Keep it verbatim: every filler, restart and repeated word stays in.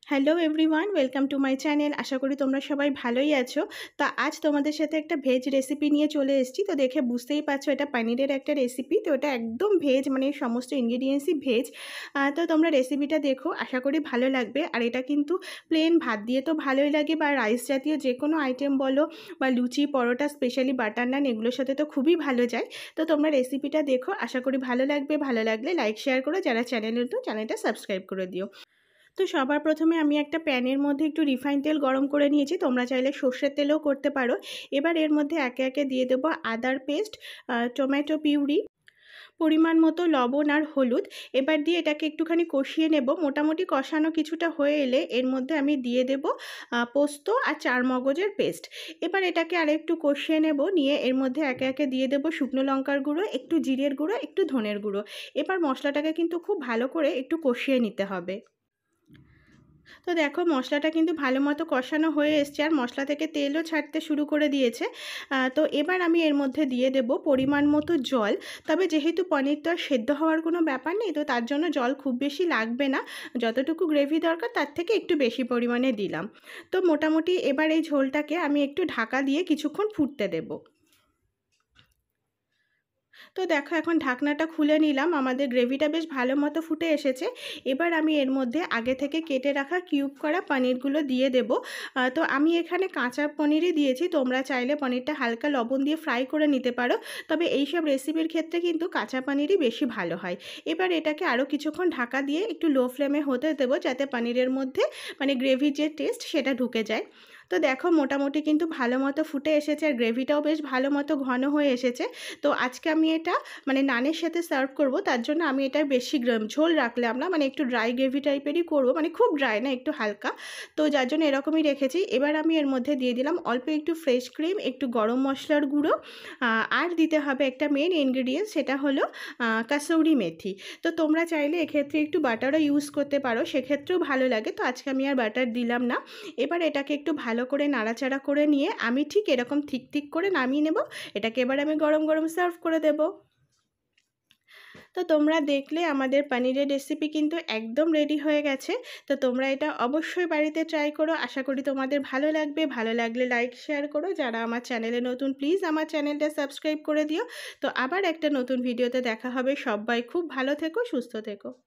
Hello everyone, welcome to my channel. আশা করি তোমরা সবাই ভালোই আছো। তা আজ তোমাদের সাথে একটা ভেজ রেসিপি নিয়ে চলে এসেছি। তো দেখে বুঝতেই পারছো এটা পনিরের একটা রেসিপি। তো এটা একদম ভেজ, মানে সমস্ত ইনগ্রিডিয়েন্টসই ভেজ। তো তোমরা রেসিপিটা দেখো, আশা করি ভালো লাগবে। আর এটা কিন্তু প্লেন ভাত দিয়ে তো ভালোই লাগে, বা রাইস জাতীয় যে কোনো আইটেম বলো, বা লুচি, পরোটা, স্পেশালি বাটার নান, এগুলোর সাথে তো খুবই ভালো যায়। তো তোমরা রেসিপিটা দেখো, আশা করি ভালো লাগবে। ভালো লাগলে লাইক শেয়ার করো, যারা চ্যানেল নতুন চ্যানেলটা সাবস্ক্রাইব করে দিও। তো সবার প্রথমে আমি একটা প্যানের মধ্যে একটু রিফাইন তেল গরম করে নিয়েছি। তোমরা চাইলে সর্ষের তেলও করতে পারো। এবার এর মধ্যে একে একে দিয়ে দেবো আদার পেস্ট, টমেটো পিউরি, পরিমাণ মতো লবণ আর হলুদ। এবার দিয়ে এটাকে একটুখানি কষিয়ে নেব। মোটামুটি কষানো কিছুটা হয়ে এলে এর মধ্যে আমি দিয়ে দেব পোস্ত আর চার মগজের পেস্ট। এবার এটাকে আর একটু কষিয়ে নেব, নিয়ে এর মধ্যে একে একে দিয়ে দেব শুকনো লঙ্কার গুঁড়ো, একটু জিরের গুঁড়ো, একটু ধনের গুঁড়ো। এবার মশলাটাকে কিন্তু খুব ভালো করে একটু কষিয়ে নিতে হবে। তো দেখো মশলাটা কিন্তু ভালো মতো কষানো হয়ে এসছে, আর মশলা থেকে তেলও ছাড়তে শুরু করে দিয়েছে। তো এবার আমি এর মধ্যে দিয়ে দেব পরিমাণ মতো জল। তবে যেহেতু পনির তো আর সেদ্ধ হওয়ার কোনো ব্যাপার নেই, তো তার জন্য জল খুব বেশি লাগবে না। যতটুকু গ্রেভি দরকার তার থেকে একটু বেশি পরিমাণে দিলাম। তো মোটামুটি এবার এই ঝোলটাকে আমি একটু ঢাকা দিয়ে কিছুক্ষণ ফুটতে দেবো। তো দেখো এখন ঢাকনাটা খুলে নিলাম, আমাদের গ্রেভিটা বেশ ভালো মতো ফুটে এসেছে। এবার আমি এর মধ্যে আগে থেকে কেটে রাখা কিউব করা পনিরগুলো দিয়ে দেব। তো আমি এখানে কাঁচা পনিরই দিয়েছি, তোমরা চাইলে পনিরটা হালকা লবণ দিয়ে ফ্রাই করে নিতে পারো। তবে এই সব রেসিপির ক্ষেত্রে কিন্তু কাঁচা পনিরই বেশি ভালো হয়। এবার এটাকে আরও কিছুক্ষণ ঢাকা দিয়ে একটু লো ফ্লেমে হতে দেবো, যাতে পনিরের মধ্যে মানে গ্রেভির যে টেস্ট সেটা ঢুকে যায়। তো দেখো মোটামুটি কিন্তু ভালো মতো ফুটে এসেছে, আর গ্রেভিটাও বেশ ভালো মতো ঘন হয়ে এসেছে। তো আজকে আমি এটা মানে নানের সাথে সার্ভ করব, তার জন্য আমি এটা বেশি ঝোল রাখলে আমরা মানে একটু ড্রাই গ্রেভি টাইপেরই করব, মানে খুব ড্রাই না, একটু হালকা। তো যার জন্য এরকমই রেখেছি। এবার আমি এর মধ্যে দিয়ে দিলাম অল্প একটু ফ্রেশ ক্রিম, একটু গরম মশলার গুঁড়ো, আর দিতে হবে একটা মেন ইনগ্রিডিয়েন্ট, সেটা হলো কাসৌরি মেথি। তো তোমরা চাইলে এক্ষেত্রে একটু বাটারও ইউজ করতে পারো, সেক্ষেত্রেও ভালো লাগে। তো আজকে আমি আর বাটার দিলাম না। এবার এটাকে একটু ভালো করে নাড়াচাড়া করে নিয়ে আমি ঠিক এরকম ঠিক ঠিক করে নামিয়ে নেব। এটাকে এবার আমি গরম গরম সার্ভ করে দেব। তো তোমরা দেখলে আমাদের পনিরের রেসিপি কিন্তু একদম রেডি হয়ে গেছে। তো তোমরা এটা অবশ্যই বাড়িতে ট্রাই করো, আশা করি তোমাদের ভালো লাগবে। ভালো লাগলে লাইক শেয়ার করো, যারা আমার চ্যানেলে নতুন প্লিজ আমার চ্যানেলটা সাবস্ক্রাইব করে দিও। তো আবার একটা নতুন ভিডিওতে দেখা হবে। সবাই খুব ভালো থেকো, সুস্থ থেকো।